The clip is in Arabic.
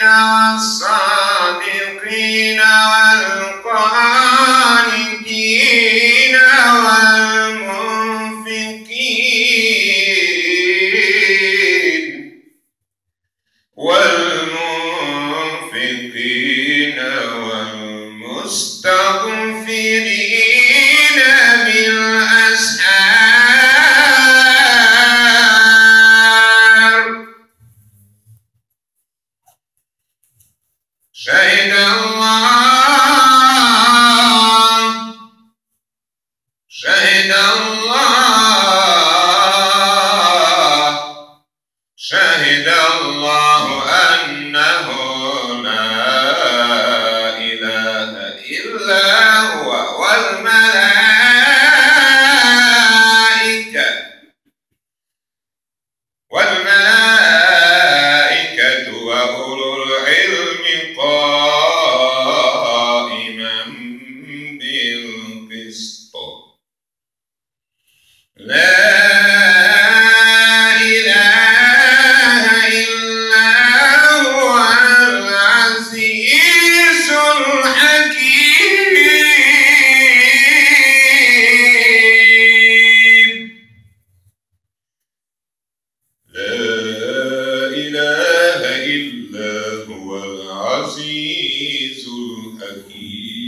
والصادقين والقانتين والمنفقين والمستغفرين بالأسحار. شهد الله أنه لا إله إلا هو والملائكة وأولو العلم قائما بالقسط. لا إله إلا هو العزيز الحكيم. لا إله إلا هو العزيز الحكيم.